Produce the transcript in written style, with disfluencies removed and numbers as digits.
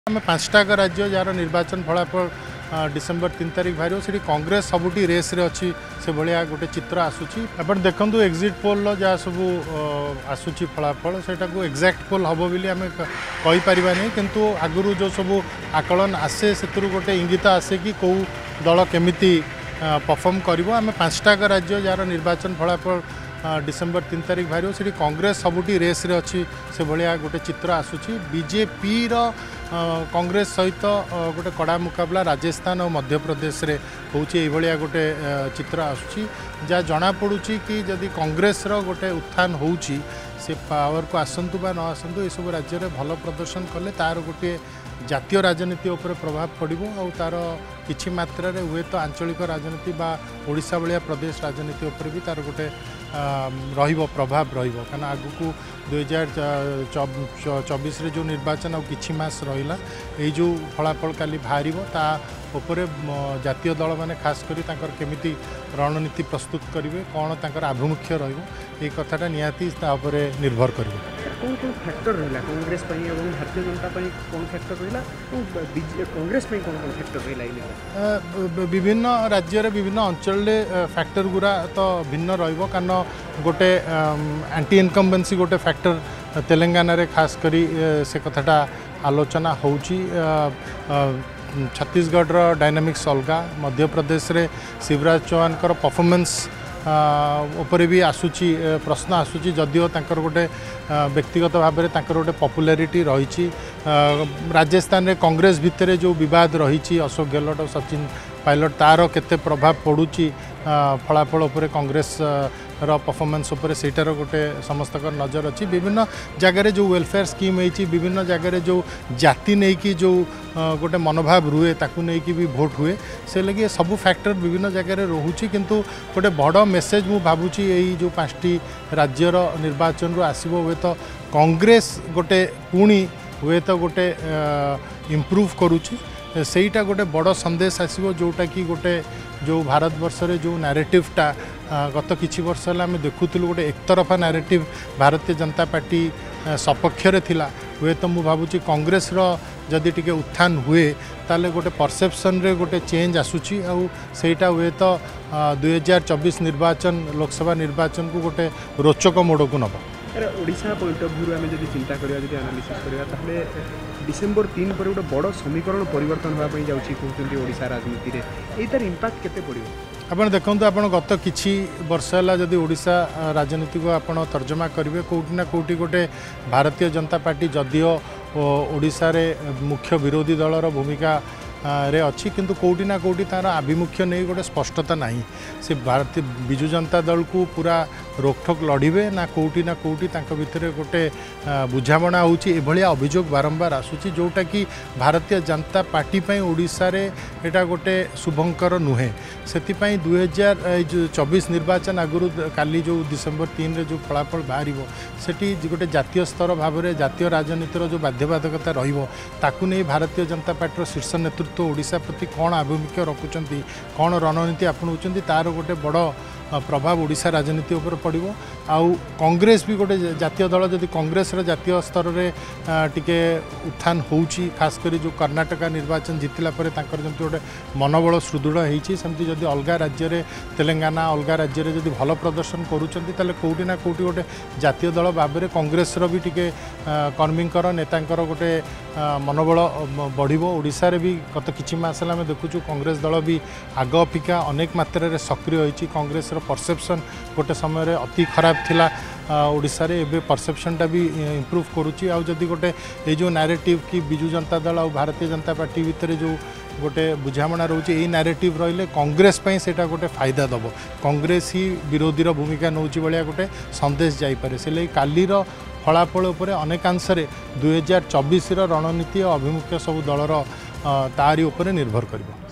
आम पांचटाक राज्य जार निर्वाचन फलाफल डिसेम्बर 3 तारिख बाहर से कांग्रेस सबुटी रेस रे अच्छी से भाया गोटे चित्र आसूची अपन देखु एक्जिट पोल जहाँ सब आसूची फलाफल से एक्जाक्ट पोल हम बोली आम कहीपर नहीं किंतु आगु जो सब आकलन आसे से गोटे इंगित आसे कि कौ दल केमिति परफॉर्म करिवो आम पांचटाक राज्य जार निर्वाचन फलाफल डिसेम्बर 3 तारिख बाहर से कांग्रेस सबुटी रेस रे अच्छी से भाया गोटे चित्र आसूची बीजेपी कांग्रेस सहित गोटे कड़ा मुकाबला राजस्थान और मध्य प्रदेश रे होची भाया गोटे चित्र आसूची जहाँ जना पड़ुची कि जदि कांग्रेस गोटे उत्थान होची से पावर को आसतु बा न आसतु सब राज्य में भल प्रदर्शन कले तार गोटे जातीय राजनीति उपर प्रभाव पड़ो आ तार किछि मात्रा रे हुए तो आंचलिक राजनीति बा ओडिशा भाया प्रदेश राजनीति उपर भी तार गोटे प्रभाव रहा आगु को 2024 जो निर्वाचन और किछि मास रहा यही जो फलाफल काली बाहर ता उपरे जातीय दल मैंने खास करी तांकर केमिति रणनीति प्रस्तुत करेंगे कौन तांकर आभिमुख्य रही कथाटा निहाती निर्भर कर कौन कौन फैक्टर रहा कांग्रेस भारतीय जनता कौन फैक्टर रहा कांग्रेस कौन कौन फैक्टर रहा विभिन्न राज्य विभिन्न अंचल फैक्टर गुरा तो भिन्न रही गोटे एंटी इनकम्बेंसी गोटे फैक्टर तेलंगाना रे खास करी से कथाटा आलोचना होची छत्तीसगढ़ डायनामिक्स अलग मध्य प्रदेश रे शिवराज चौहान परफॉर्मेंस उपरे भी आसूची प्रश्न आसूची जदिओ तांकर गोटे व्यक्तिगत भाव में तांकर गोटे पॉपुलैरिटी रही राजस्थान रे कांग्रेस भितर जो विवाद रही अशोक गहलोत और सचिन पायलट तार केते प्रभाव पड़ुची फलाफल उपरे कांग्रेस परफॉर्मेंस उपरे सेटार गोटे समस्त नजर अच्छी विभिन्न जगार जो वेलफेयर स्कीम होती विभिन्न जगार जो जाति नहीं कि जो गोटे मनोभाव रुए ताकू नहीं कि भी भोट हुए से लगे सब फैक्टर विभिन्न जगार रोचे किंतु गोटे बड़ मेसेज मु भावुची यही जो 5टी राज्यर निर्वाचन रू आसबो हुए तो कांग्रेस गोटे पुणी हुए तो गोटे इम्प्रूव करुची सेटा गोटे बड़ संदेश आसो जोटा कि गोटे जो भारत वर्ष रे जो नैरेटिवटा गत किछि वर्ष आम देखुलु गोटे एकतरफा नैरेटिव भारतीय जनता पार्टी सपक्ष थिला हुए तो मुझे भावुची कांग्रेस जदि टिके उत्थान हुए ताले गोटे परसेप्शन रे गोटे चेंज आसूची आउ सेटा हुए तो 2024 निर्वाचन लोकसभा निर्वाचन को गोटे रोचक मोड़ को नब ओडिशा पॉइंट ऑफ व्यू आम जब चिंता करा एनालिसिस करा ताहले डिसेम्बर 3 पर गोटे बड़ समीकरण परिवर्तन होगापी जाऊँगी ओडिशा राजनीति में यही तार इम्पैक्ट केते पड़ो आपण देखो आपण गत किछि वर्ष है जदि ओडिशा राजनीति को आपण तर्जमा करेंगे कौटि ना कौटि गोटे भारतीय जनता पार्टी जदिओ ओडिशा रे मुख्य विरोधी दलर भूमिका रे अच्छी किंतु कौटि ना कौटि तार आभिमुख्य नहीं गोटे स्पष्टता नहीं से भारतीय विजु जनता दल को पूरा रोकठोक लड़े ना कौटि भितर गोटे बुझाणा होची एभलिया अभियोग बारंबार आसूची जोटा कि भारतीय जनता पार्टी ओडिशा रे एटा गोटे शुभंकर नुहे से 2024 निर्वाचन आगुरी काली जो डिसेम्बर 3 रे जो फलाफल बाहर से गोटे जातीय स्तर भाव में जातीय राजनीतिर जो बाध्यबाधकता रही नहीं भारतीय जनता पार्टी शीर्ष नेतृत्व ओडिशा प्रति कौन आभिमुख्य रखुंट कौन रणनीति आपणाऊँ तार गोटे बड़ प्रभाव ओडिशा राजनीति उपर पड़ो आउ कांग्रेस भी गोटे जातीय दल जदि कांग्रेस जातीय स्तर में टिके उत्थान होची खास करी जो कर्नाटक निर्वाचन जीतला परे तांकर जमती गोटे मनोबल सुदृढ़ होती सेमती जदि अलग राज्य में तेलंगाना अलग राज्य में जदि भल प्रदर्शन करुँच कौटि ना कौटि गोटे जातीय दल भाव में कांग्रेस भी टिके कर्मींकर नेतांकर गोटे मनोबल बढ़ो ओडिशा रे भी गत किछि मास आम देखुचु कांग्रेस दल भी आग अपेक्षा अनेक मात्रा सक्रिय होती कांग्रेस परसेप्शन गोटे समय रे अति खराब थिला ओडिशा रे एबे परसेप्शनटा भी इम्प्रूव करुच्ची आउ जदि गोटे ये जो नैरेटिव कि विजु जनता दल और भारतीय जनता पार्टी भितर जो गोटे बुझाणा रोचे यही नैरेटिव रहिले कांग्रेस पई सेटा गोटे फायदा दब कांग्रेस ही विरोधी भूमिका नौची भाया गोटे संदेश जाइपे से लगी कालीर फलाफल उपरे अनेकांश 2024 रणनीति और अभिमुख्य सब दलर तारी उपरे निर्भर करिबो।